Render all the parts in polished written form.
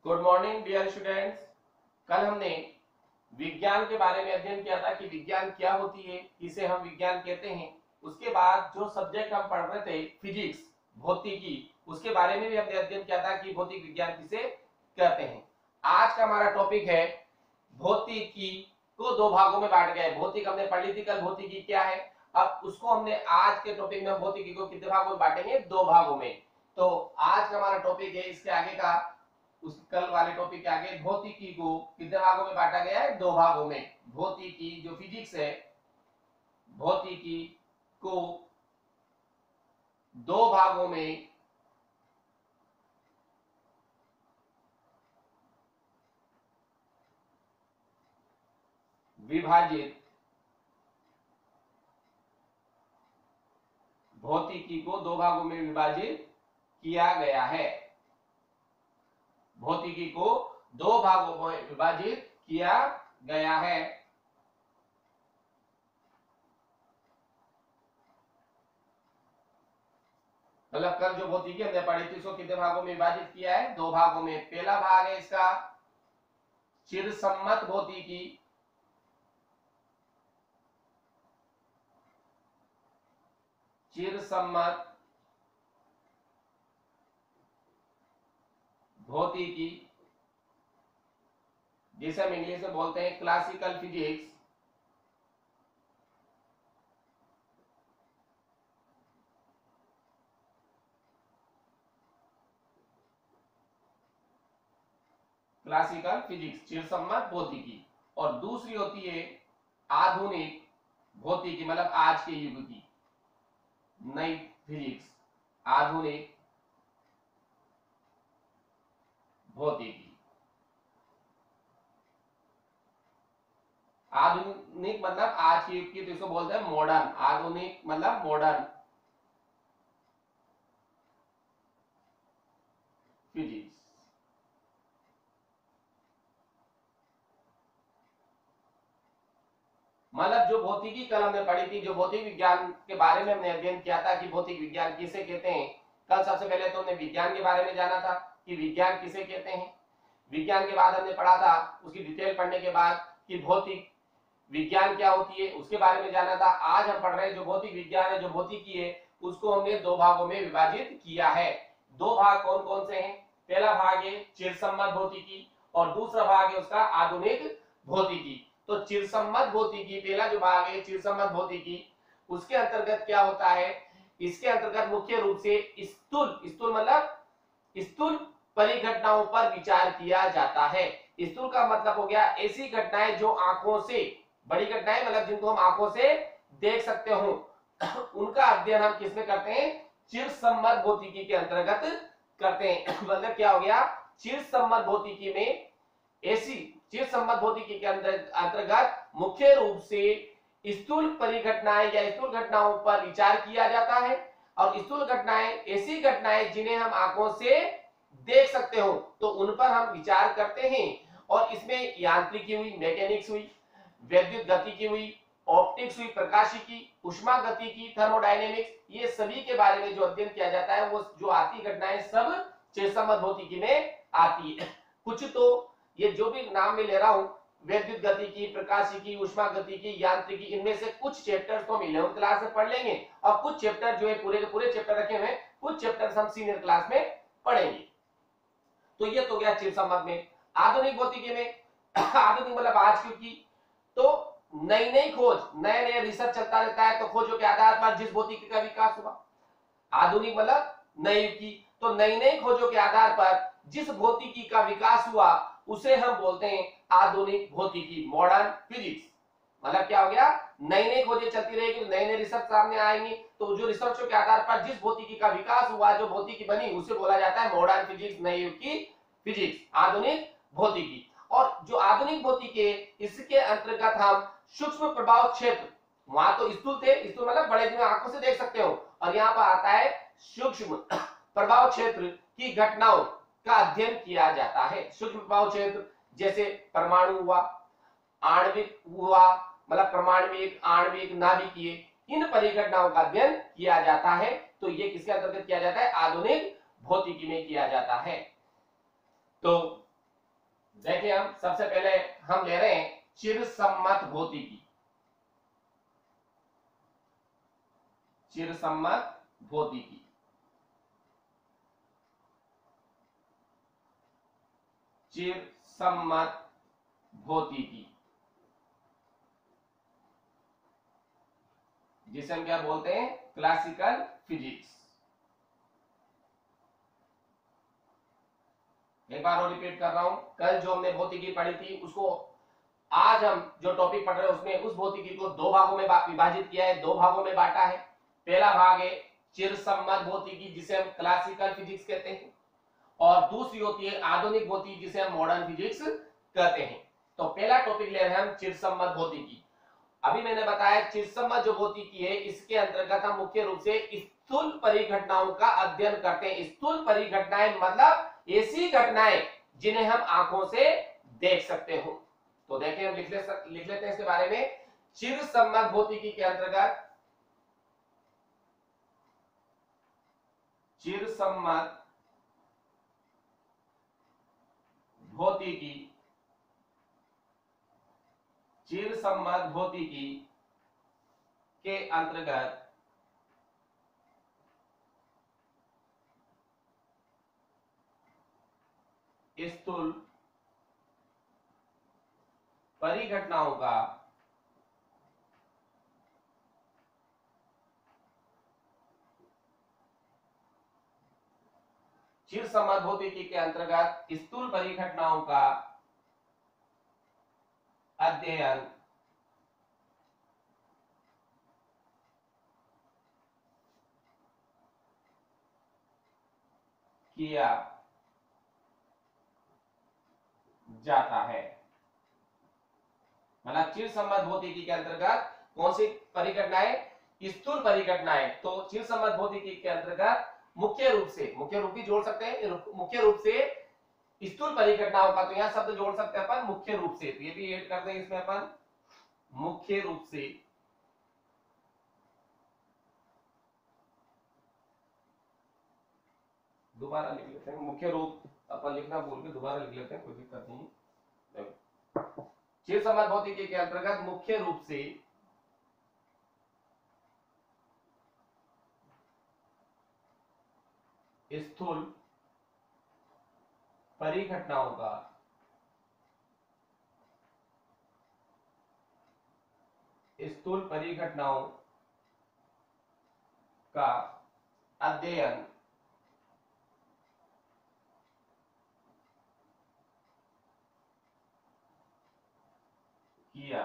Good morning dear students. कल हमने विज्ञान के बारे में अध्ययन किया था कि विज्ञान क्या होती है, किसे हम विज्ञान कहते हैं। उसके बाद जो सब्जेक्ट हम पढ़ रहे थे फिजिक्स, भौतिकी, उसके बारे में भी हमने अध्ययन किया था कि भौतिक विज्ञान किसे कहते हैं। आज का हमारा टॉपिक है भौतिकी को दो भागों में बांट गया है। भौतिक हमने पढ़ ली थी कल, भौतिकी क्या है। अब उसको हमने आज के टॉपिक में भौतिकी को कितने भागों में बांटेंगे? दो भागों में। तो आज का हमारा टॉपिक है, इसके आगे का उस कल वाले टॉपिक के आगे भौतिकी को कितने भागों में बांटा गया है? दो भागों में। भौतिकी जो फिजिक्स है, भौतिकी को दो भागों में विभाजित भौतिकी को दो भागों में विभाजित किया गया है। भौतिकी को दो भागों में विभाजित किया गया है। मतलब कल जो भौतिकी हमने पढ़ी थी उसको कितने भागों में विभाजित किया है? दो भागों में। पहला भाग है इसका चिरसम्मत भौतिकी, चिरसम्मत भौतिकी, जिसे हम इंग्लिश में बोलते हैं क्लासिकल फिजिक्स। क्लासिकल फिजिक्स, चिरसम्मत भौतिकी। और दूसरी होती है आधुनिक भौतिकी, मतलब आज के युग की नई फिजिक्स, आधुनिक भौतिकी। आधुनिक मतलब आज के युग की, तो इसको बोलते हैं मॉडर्न। आधुनिक मतलब मॉडर्न फिजिक्स। मतलब जो भौतिकी कल हमने पढ़ी थी, जो भौतिक विज्ञान के बारे में हमने अध्ययन किया था कि भौतिक विज्ञान किसे कहते हैं। कल सबसे पहले तो हमने विज्ञान के बारे में जाना था कि विज्ञान किसे कहते हैं। विज्ञान के बाद हमने पढ़ा था, उसकी डिटेल पढ़ने के बाद, कि भौतिक विज्ञान क्या होती है, उसके बारे में जाना था। आज हम पढ़ रहे हैं जो भौतिक विज्ञान है, जो भौतिकी है, उसको हमने दो भागों में विभाजित किया है। दो भाग कौन कौन से हैं? पहला भाग है चिरसम्मत भौतिकी और दूसरा भाग है उसका आधुनिक भौतिकी। तो चिरसम्मत भौतिकी पहला जो भाग है चिरसम्मत भौतिकी, उसके अंतर्गत क्या होता है? इसके अंतर्गत मुख्य रूप से स्थूल मतलब स्थूल परिघटनाओं पर विचार किया जाता है। स्थूल का मतलब हो गया ऐसी घटनाएं जो आंखों से, बड़ी घटनाएं मतलब जिनको हम आंखों से देख सकते हो, उनका अध्ययन हम किसमें करते हैं? चिरसम्मत भौतिकी के अंतर्गत करते हैं। मतलब क्या हो गया? चिरसम्मत भौतिकी में ऐसी चिरसम्मत भौतिकी के अंतर्गत मुख्य रूप से स्थूल परिघटनाएं या स्थूल घटनाओं पर विचार किया जाता है। और स्थूल घटनाएं ऐसी घटनाएं जिन्हें हम आंखों से देख सकते हो, तो उन पर हम विचार करते हैं। और इसमें यांत्रिकी हुई, मैकेनिक्स हुई, वैद्युत गतिकी हुई, ऑप्टिक्स हुई, प्रकाशिकी, उष्मा गतिकी, थर्मोडायनेमिक्स, ये सभी के बारे में जो अध्ययन किया जाता है, वो जो आती घटनाएं सब चिरसम्मत भौतिकी में आती है। कुछ तो ये जो भी नाम मैं ले रहा हूं, वैद्युत गतिकी, प्रकाशिकी, उष्मा गतिकी, यांत्रिकी, इनमें से कुछ चैप्टर्स तो हम 11वीं क्लास में पढ़ लेंगे और कुछ चैप्टर जो है पूरे के पूरे चैप्टर रखे हुए, कुछ चैप्टर्स हम सीनियर क्लास में पढ़ेंगे। तो ये तो गया चिरसम्मत में। आधुनिक भौतिकी में आधुनिक मतलब आज की, तो नई नई खोज, नए नए रिसर्च चलता रहता है, तो खोजों के आधार पर जिस भौतिकी का विकास हुआ। आधुनिक मतलब नई युग की, तो नई नई खोजों के आधार पर जिस भौतिकी का विकास हुआ उसे हम बोलते हैं आधुनिक भौतिकी, मॉडर्न फिजिक्स। मतलब क्या हो गया? नई नई खोजें चलती रहेगी, नए नए रिसर्च सामने आएंगे, तो जो रिसर्चों के आधार पर जिस भौतिकी का विकास हुआ, जो भौतिकी बनी, उसे बोला जाता है मॉडर्न फिजिक्स, नई युग की फिजिक्स, आधुनिक भौतिकी। और जो आधुनिक भौतिकी है, इसके अंतर्गत हम सूक्ष्म प्रभाव क्षेत्र, वहां तो स्थूल थे, स्थूल मतलब बड़े दिन आंखों से देख सकते हो, और यहाँ पर आता है सूक्ष्म प्रभाव क्षेत्र की घटनाओं का अध्ययन किया जाता है। सूक्ष्म प्रभाव क्षेत्र जैसे परमाणु हुआ, आणविक हुआ, मतलब परमाणविक, आणविक, नाभिकीय, इन परिघटनाओं का अध्ययन किया जाता है। तो ये किसके अंतर्गत किया जाता है? आधुनिक भौतिकी में किया जाता है। तो देखिए हम सबसे पहले हम ले रहे हैं चिरसम्मत भौतिकी। चिरसम्मत भौतिकी, चिरसम्मत भौतिकी, जिसे हम क्या बोलते हैं, क्लासिकल फिजिक्स। एक बार और रिपीट कर रहा हूं, कल जो हमने भौतिकी पढ़ी थी उसको आज हम जो टॉपिक पढ़ रहे हैं उसमें उस भौतिकी को दो भागों में विभाजित किया है, दो भागों में बांटा है। पहला भाग है चिरसम्मत भौतिकी, जिसे हम क्लासिकल फिजिक्स कहते हैं, और दूसरी होती है आधुनिक भौतिकी, जिसे हम मॉडर्न फिजिक्स कहते हैं। तो पहला टॉपिक ले रहे हैं हम चिरसम्मत भौतिकी। अभी मैंने बताया चिरसम्मत जो भौतिकी है इसके अंतर्गत हम मुख्य रूप से स्थूल परिघटनाओं का अध्ययन करते हैं। स्थूल परिघटनाएं मतलब ऐसी घटनाएं जिन्हें हम आंखों से देख सकते हो। तो देखिए हम लिख लेते हैं इसके बारे में। चिरसम्मत भौतिकी के अंतर्गत, चिरसम्मत भौतिकी, चिरसम्मत भौतिकी के अंतर्गत स्थूल परिघटनाओं का चिरसम्मत भौतिकी के अंतर्गत स्थूल परिघटनाओं का अध्ययन किया जाता है। मतलब चिरसम्मत भौतिकी के अंतर्गत कौन सी परिघटनाएं, स्थूल परिघटनाएं। तो चिरसम्मत भौतिकी के अंतर्गत मुख्य रूप भी जोड़ सकते हैं, मुख्य रूप से स्थूल परिघटनाओं का, तो यहां शब्द जोड़ सकते हैं अपन मुख्य रूप से, तो ये भी ऐड कर देंगे इसमें अपन, मुख्य रूप से दोबारा लिख लेते हैं, मुख्य रूप अपन लिखना भूल के दोबारा लिख लेते हैं, कोई दिक्कत नहीं। चिरसम्मत भौतिकी के अंतर्गत मुख्य रूप से स्थूल परिघटनाओं का स्थूल परिघटनाओं का अध्ययन किया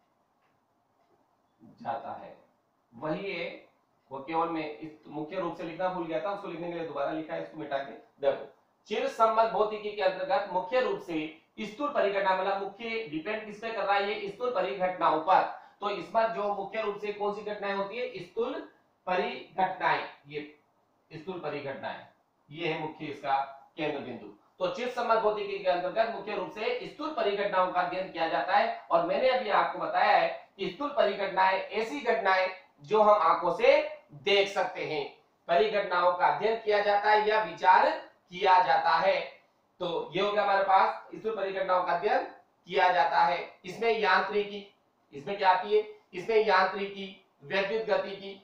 जाता है। वही है, वो केवल मैं इस मुख्य रूप से लिखना भूल गया था, उसको लिखने के लिए दोबारा लिखा है, इसको मिटा के देखो। चिरसम्मत भौतिकी के अंतर्गत मुख्य रूप से स्थूल परिघटना, मतलब मुख्य डिपेंड किस पे कर रहा है, ये स्थूल परिघटनाओं पर। तो इसमें जो मुख्य रूप से कौन सी घटनाएं होती है, स्थूल परिघटनाएं, ये स्थूल परिघटनाएं, ये है मुख्य इसका केंद्र बिंदु। तो चिरसम्मत भौतिकी के अंतर्गत मुख्य रूप से स्थूल परिघटनाओं का अध्ययन किया जाता है। और मैंने अभी आपको बताया है कि स्थूल परिघटनाएं ऐसी घटनाएं जो हम आंखों से देख सकते हैं, परिघटनाओं का अध्ययन किया जाता है या विचार किया जाता है। तो ये हो गया हमारे पास, स्थूल परिघटनाओं का अध्ययन किया जाता है। इसमें यांत्रिकी, इसमें क्या आती है, इसमें यांत्रिकी, वैद्युत गतिकी,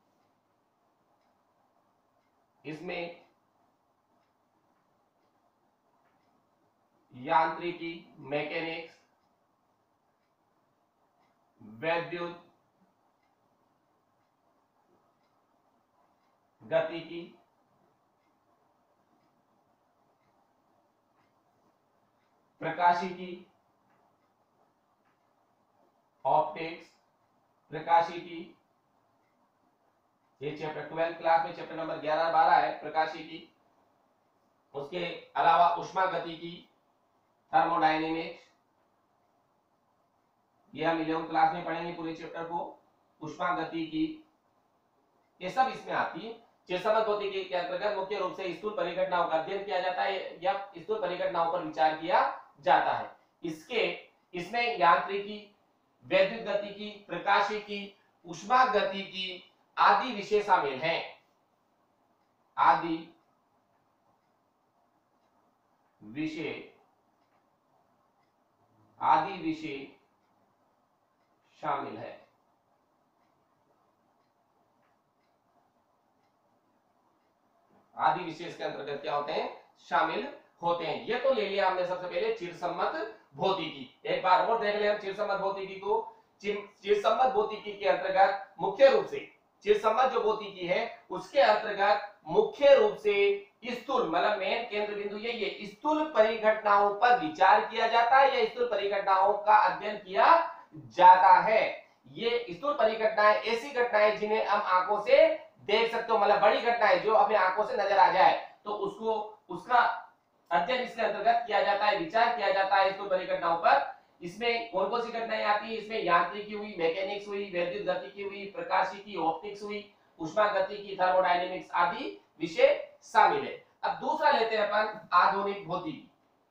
इसमें यांत्रिकी, मैकेनिक्स, वैद्युत गतिकी, प्रकाशिकी, ऑप्टिक्स, प्रकाशिकी, ये चैप्टर 12 क्लास में चैप्टर नंबर 11-12 है, प्रकाशिकी। उसके अलावा उष्मा गतिकी, थर्मोडायनेमिक्स, ये हम 11वीं क्लास में पढ़ेंगे पूरे चैप्टर को, उष्मा गतिकी, ये सब इसमें आती है। चिरसम्मत भौतिकी के अंतर्गत मुख्य रूप से स्थूल परिघटनाओं का अध्ययन किया जाता है या स्थूल परिघटनाओं पर विचार किया जाता है। इसमें यांत्रिकी, वैद्युत गतिकी, प्रकाशिकी, उष्मा गतिकी आदि विषय शामिल हैं, आदि विषय आदि विषय शामिल है। आदि विशेष के अंतर्गत क्या होते हैं, शामिल होते हैं। ये तो ले लिया हमने सबसे पहले चिरसम्मत भौतिकी। एक बार और देख ले हम चिरसम्मत भौतिकी को। चिरसम्मत भौतिकी के अंतर्गत मुख्य रूप से चिरसम्मत जो भौतिकी है उसके अंतर्गत मुख्य रूप से स्थूल मतलब मेन केंद्र बिंदु यही है, स्थूल परिघटनाओं पर विचार किया जाता है या स्थूल परिघटनाओं का अध्ययन किया जाता है। ये स्थूल परिघटनाएं ऐसी घटनाएं जिन्हें हम आंखों से देख सकते हो, मतलब बड़ी घटनाएं जो अपने आंखों से नजर आ जाए, तो उसको उसका अध्ययन इसके अंतर्गत किया जाता है, विचार किया जाता है स्थूल परिघटनाओं पर। इसमें कौन कौन सी घटनाएं आती है, इसमें यांत्रिकी हुई, मैकेनिक्स हुई, वैद्युत गतिकी हुई, प्रकाशिकी, ऑप्टिक्स हुई, उष्मागतिकी, थर्मोडायनेमिक्स आदि विषय शामिल है। अब दूसरा लेते हैं अपन आधुनिक भौतिकी।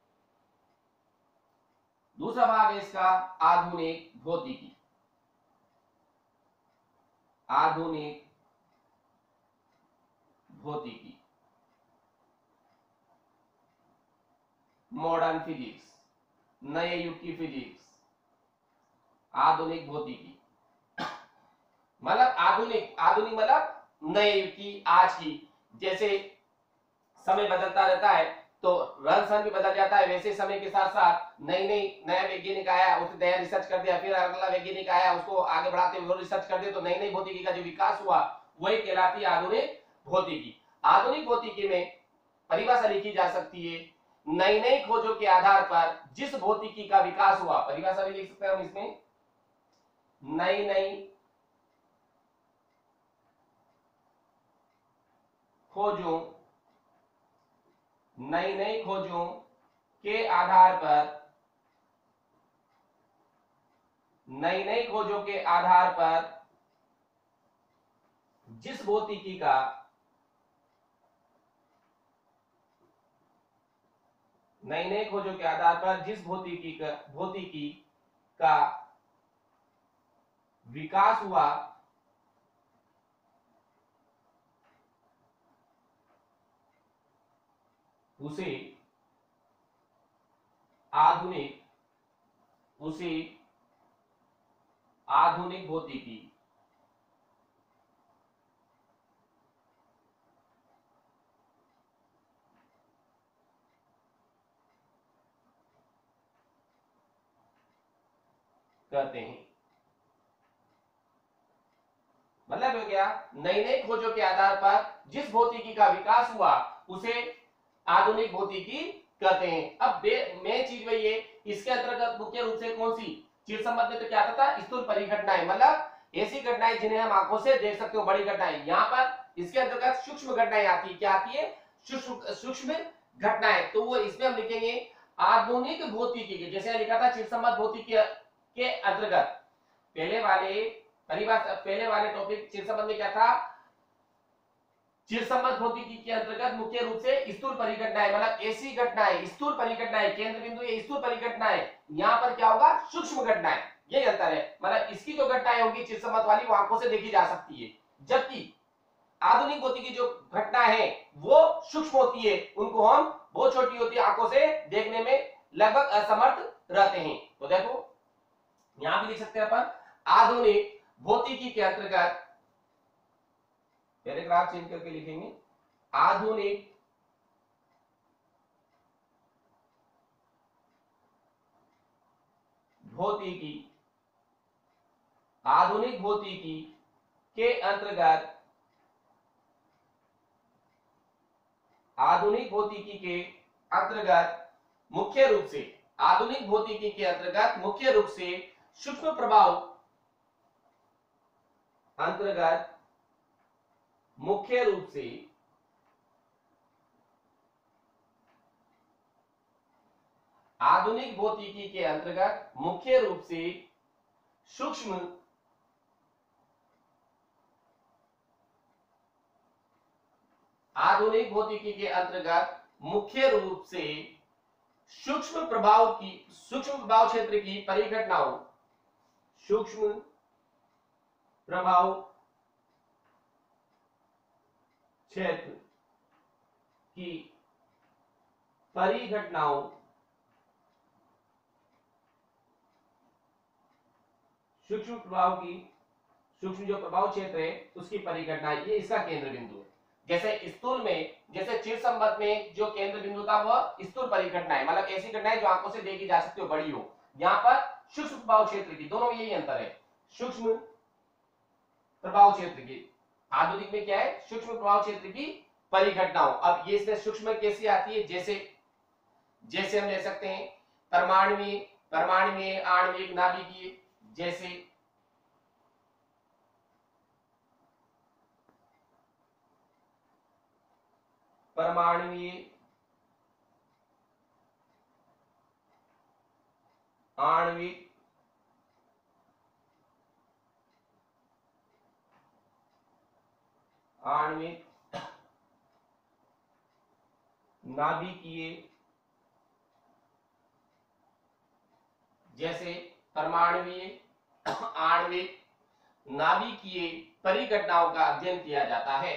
दूसरा भाग है इसका आधुनिक भौतिकी। आधुनिक भौतिकी, मॉडर्न फिजिक्स, नए युग की फिजिक्स। आधुनिक भौतिकी मतलब आधुनिक आधुनिक मतलब नए युग की, आज की। जैसे समय बदलता रहता है तो रहन सहन भी बदल जाता है, वैसे समय के साथ साथ नया वैज्ञानिक आया, उसने नया रिसर्च कर दिया, फिर अगला वैज्ञानिक आया, उसको आगे बढ़ाते हुए रिसर्च कर दिया, तो नई नई भौतिकी का जो विकास हुआ वही कहलाती है आधुनिक भौतिकी। आधुनिक भौतिकी में परिभाषा लिखी जा सकती है, नई नई खोजों के आधार पर जिस भौतिकी का विकास हुआ, परिभाषा भी लिख सकते हैं हम इसमें, नई नई खोजों, नई नई खोजों के आधार पर, नई नई खोजों के आधार पर जिस भौतिकी का, नई नई खोजों के आधार पर जिस भौतिकी का विकास हुआ उसे आधुनिक भौतिकी कहते हैं। मतलब हो गया, नई नई खोजों के आधार पर जिस भौतिकी का विकास हुआ उसे आधुनिक भौतिकी कहते हैं। अब मेन चीज वही है, इसके अंतर्गत मुख्य रूप से कौन सी, चिरसम्मत में तो क्या था, स्थूल परिघटनाएं, मतलब ऐसी घटनाएं जिन्हें हम आंखों से देख सकते हो, बड़ी घटनाएं। यहाँ पर इसके अंतर्गत सूक्ष्म घटनाएं आती है, क्या आती है, सूक्ष्म घटनाएं। तो वो इसमें हम लिखेंगे आधुनिक भौतिकी के, जैसे लिखा था चिरसम्मत भौतिकी के अंतर्गत पहले वाले टॉपिक चिरसम्मत में क्या था, चिरसम्मत भौतिकी के अंतर्गत मुख्य रूप से स्थूल परिघटनाएं, मतलब ऐसी घटनाएं, स्थूल परिघटनाएं, केंद्र बिंदु ये स्थूल परिघटनाएं, यहाँ पर क्या होगा, सूक्ष्म घटनाएं। ये अंतर है, मतलब इसकी जो घटनाएं होगी चिरसम्मत वाली वो आंखों से देखी जा सकती है, जबकि आधुनिक भौतिकी जो घटना है वो सूक्ष्म होती है, उनको हम बहुत छोटी होती है, आंखों से देखने में लगभग असमर्थ रहते हैं। तो देखो यहां भी लिख सकते हैं अपन आधुनिक भौतिकी के अंतर्गत, पैराग्राफ चेंज करके लिखेंगे, आधुनिक भौतिकी, आधुनिक भौतिकी के अंतर्गत, आधुनिक भौतिकी के अंतर्गत मुख्य रूप से, आधुनिक भौतिकी के अंतर्गत मुख्य रूप से सूक्ष्म प्रभाव अंतर्गत, मुख्य रूप से आधुनिक भौतिकी के अंतर्गत मुख्य रूप से सूक्ष्म आधुनिक भौतिकी के अंतर्गत मुख्य रूप से सूक्ष्म प्रभाव क्षेत्र की परिघटनाओं, सूक्ष्म प्रभाव क्षेत्र की परिघटनाओं सूक्ष्म प्रभाव की, सूक्ष्म जो प्रभाव क्षेत्र है उसकी परिघटना, ये इसका केंद्र बिंदु है। जैसे स्थूल में, जैसे चिरसंबद्ध में जो केंद्र बिंदु था वह स्थूल परिघटना है, मतलब ऐसी घटनाएं जो आंखों से देखी जा सकती हो, बड़ी हो। यहाँ पर सूक्ष्म प्रभाव क्षेत्र की, दोनों में यही अंतर है, सूक्ष्म प्रभाव क्षेत्र की। आधुनिक में क्या है, सूक्ष्म प्रभाव क्षेत्र की परिघटनाओं। अब ये इसमें सूक्ष्म कैसी आती है, जैसे हम ले सकते हैं परमाणुवीय, आणविक, नाभिकीय। जैसे परमाणुवीय, आणविक, नाभिकीय। जैसे परमाणुवीय, आणविक, नाभिकीय परिघटनाओं का अध्ययन किया जाता है।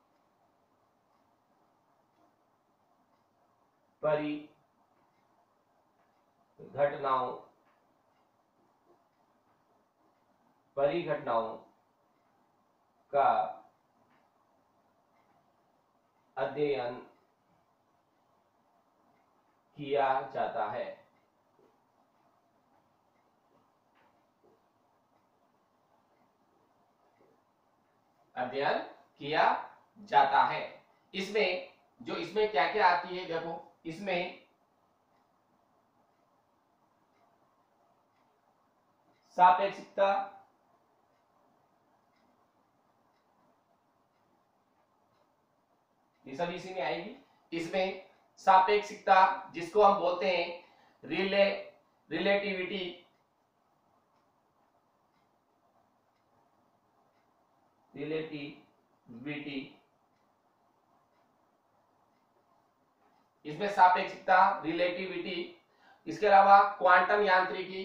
परिघटनाओं का अध्ययन किया जाता है। अध्ययन किया जाता है। इसमें क्या क्या आती है, देखो इसमें सापेक्षिकता, ये सब इसी में आएगी। इसमें सापेक्षिकता, जिसको हम बोलते हैं रिलेटिविटी, इसमें सापेक्षिकता, रिलेटिविटी। इसके अलावा क्वांटम यांत्रिकी,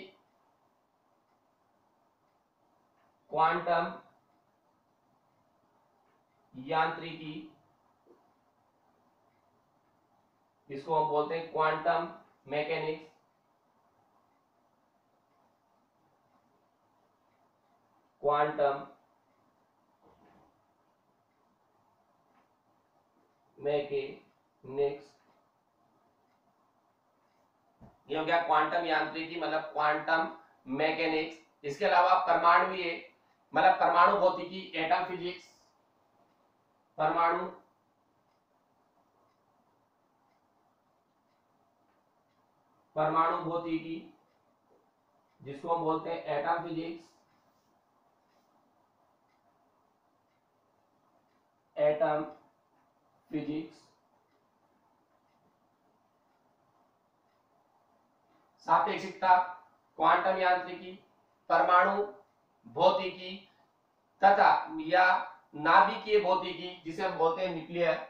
इसको हम बोलते हैं क्वांटम मैकेनिक्स। ये हो गया क्वांटम यांत्रिकी, मतलब क्वांटम मैकेनिक्स। इसके अलावा परमाणुवीय, मतलब परमाणु भौतिकी, एटम फिजिक्स, परमाणु भौतिकी, जिसको हम बोलते हैं एटम फिजिक्स, सापेक्षिकता, क्वांटम यांत्रिकी, परमाणु भौतिकी तथा या नाभिकीय भौतिकी, जिसे हम बोलते हैं न्यूक्लियर,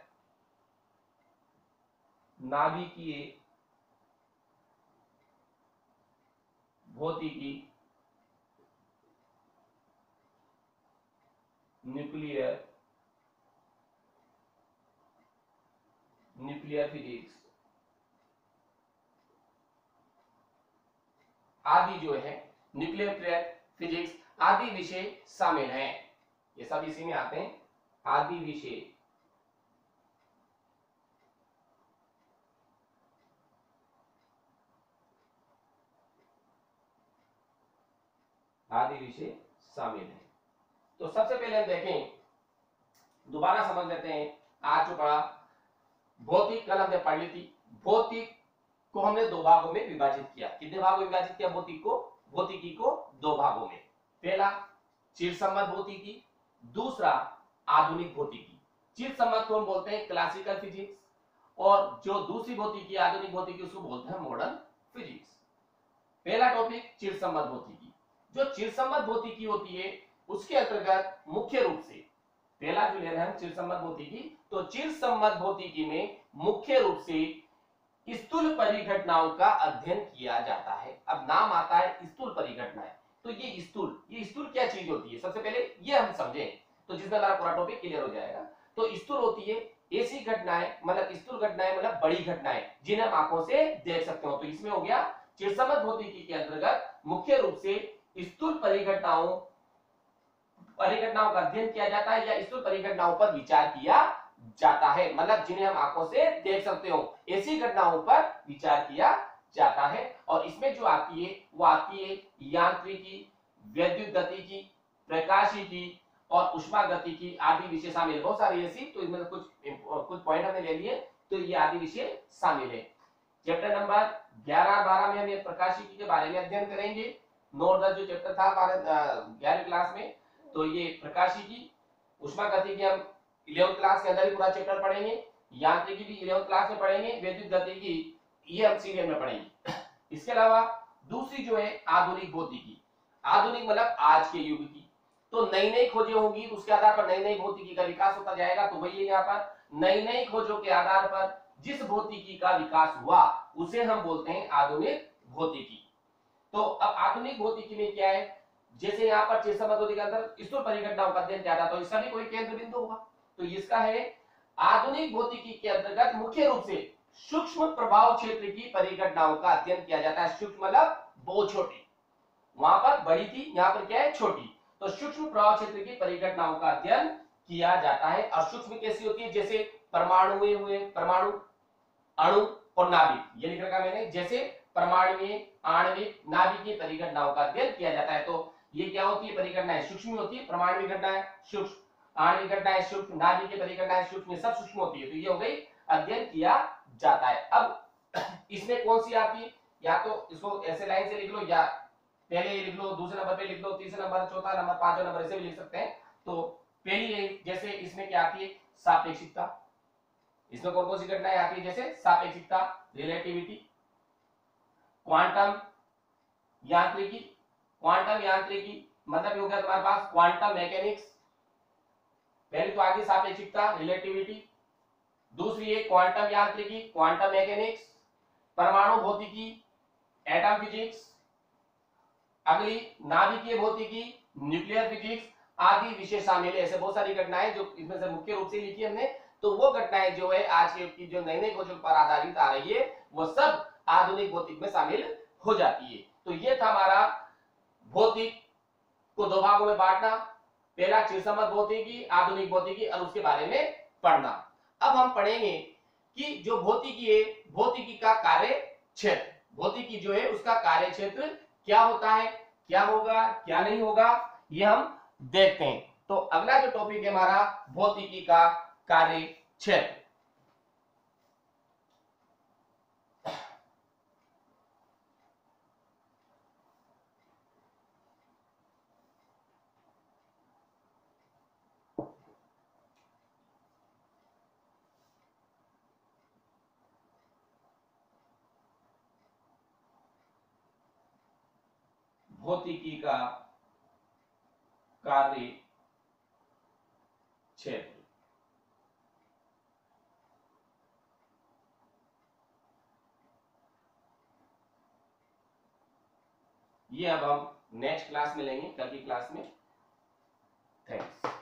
नाभिकीय भौतिकी, न्यूक्लियर फिजिक्स आदि जो है, न्यूक्लियर फिजिक्स आदि विषय शामिल हैं। ये सब इसी में आते हैं, आदि विषय शामिल हैं। तो सबसे पहले हम देखें, दोबारा समझ लेते हैं आज जो पढ़ा, भौतिक कल हमने पढ़ ली थी। भौतिक को हमने दो भागों में विभाजित किया। कितने भागों में विभाजित किया भौतिकी को दो भागों में। पहला चिरसम्मत भौतिकी, दूसरा आधुनिक भौतिकी। चिरसम्मत को हम बोलते हैं क्लासिकल फिजिक्स, और जो दूसरी भौतिकी आधुनिक भौतिकी उसको बोलते हैं मॉडर्न फिजिक्स। पहला टॉपिक चिरसम्मत भौतिकी। जो चिरसम्मत भौतिकी होती है उसके अंतर्गत मुख्य रूप से, पहला जो ले रहे हैं चिरसम्मत भौतिकी, तो चिरसम्मत भौतिकी में मुख्य रूप से स्थूल परिघटनाओं का अध्ययन किया जाता है। अब नाम आता है स्थूल परिघटनाएं, तो ये स्थूल क्या चीज होती है, सबसे पहले ये हम समझें, तो जिसमें हमारा पूरा टॉपिक क्लियर हो जाएगा। तो स्थूल होती है ऐसी घटनाएं, मतलब स्थूल घटनाएं मतलब बड़ी घटनाएं जिन्हें हम आंखों से देख सकते हो। तो इसमें हो गया चिरसम्मत भौतिकी के अंतर्गत मुख्य रूप से स्थूल परिघटनाओं का अध्ययन किया जाता है या स्थूल परिघटनाओं पर विचार किया जाता है, मतलब जिन्हें हम आंखों से देख सकते हो, ऐसी घटनाओं पर विचार किया जाता है। और इसमें जो आती है वो आती है यांत्रिकी, वैद्युत गतिकी, प्रकाशिकी और उष्मा गतिकी आदि विषय शामिल है। बहुत सारी ऐसी, तो इसमें कुछ पॉइंट हमने ले लिए, तो ये आदि विषय शामिल है। चैप्टर नंबर 11 12 में हम ये प्रकाशिकी के बारे में अध्ययन करेंगे। 9 10 जो चैप्टर था हमारे 11वीं क्लास में, तो ये प्रकाशिकी, उष्मा गतिकी हम 11th क्लास के अंदर ही पूरा चैप्टर पढ़ेंगे, यांत्रिकी भी 11th क्लास में पढ़ेंगे, वैद्युत गतिकी ये हम सीरियल में पढ़ेंगे। इसके अलावा दूसरी जो है आधुनिक भौतिकी, आधुनिक मतलब आज के युग की, तो नई नई खोजें होंगी, उसके आधार पर नई नई भौतिकी का विकास होता जाएगा। तो वही है यहाँ पर नई नई खोजों के आधार पर जिस भौतिकी का विकास हुआ उसे हम बोलते हैं आधुनिक भौतिकी। तो अब आधुनिक भौतिकी में क्या है, जैसे यहाँ पर 6 भौतिकी के अंदर स्थूल परिघटनाओं का अध्ययन किया जाता है, इसका भी कोई केंद्र बिंदु होगा, तो इसका है आधुनिक भौतिकी के अंतर्गत मुख्य रूप से सूक्ष्म प्रभाव क्षेत्र की परिघटनाओं का अध्ययन किया जाता है। सूक्ष्म मतलब बहुत छोटी, वहां पर बड़ी थी, यहाँ पर क्या है छोटी, तो सूक्ष्म प्रभाव क्षेत्र की परिघटनाओं का अध्ययन किया जाता है। और सूक्ष्म कैसी होती है, जैसे परमाणु हुए, परमाणु, अणु और नाभिक, ये लिख रखा मैंने, जैसे परमाणु, आणविक, नाभिक की परिघटनाओं का अध्ययन किया जाता है। तो ये क्या होती है, परिघटनाएं सूक्ष्म होती है, परमाणु घटनाएं सूक्ष्म, आणविक घटनाएं सूक्ष्म, नाभिक की परिघटनाएं सूक्ष्म, सब सूक्ष्म होती है। तो ये हो गई अध्ययन किया जाता है। अब इसमें कौन सी आती है, या तो इसको ऐसे लाइन से लिख लो, या पहले ये लिख लो, दूसरे नंबर पे लिख लो, तीसरे नंबर, चौथा नंबर, पांचवा नंबर, ऐसे भी लिख सकते हैं। तो पहली जैसे इसमें क्या आती है, सापेक्षिकता, इसमें कौन कौन सी घटनाएं आती है, जैसे सापेक्षिकता, रिलेटिविटी, क्वांटम यांत्रिकी, क्वांटम यांत्रिकी मतलब ये हो गया तुम्हारे पास क्वांटम मैकेनिक्स, पहले तो आगे सापेक्षिकता, रिलेटिविटी, दूसरी है क्वांटम यांत्रिकी, क्वांटम मैकेनिक्स, परमाणु भौतिकी, एटम फिजिक्स, अगली नाभिकीय भौतिकी, न्यूक्लियर फिजिक्स आदि विषय शामिल है। ऐसे बहुत सारी घटनाएं जो इसमें से मुख्य रूप से लिखी हमने, तो वो घटनाएं जो है आज की जो नई नई खोजों पर आधारित आ रही है, वो सब आधुनिक भौतिक में शामिल हो जाती है। तो ये था हमारा भौतिक को दो भागों में बांटना, पहला चिरसम्मत भौतिकी, आधुनिक भौतिकी, और उसके बारे में पढ़ना। अब हम पढ़ेंगे कि जो भौतिकी है, भौतिकी का कार्य क्षेत्र, भौतिकी जो है उसका कार्य क्षेत्र क्या होता है, क्या होगा, क्या नहीं होगा, ये हम देखते हैं। तो अगला जो टॉपिक है हमारा भौतिकी का कार्य क्षेत्र। भौतिकी का कार्य क्षेत्र, ये अब हम नेक्स्ट क्लास में लेंगे, कल की क्लास में। थैंक्स।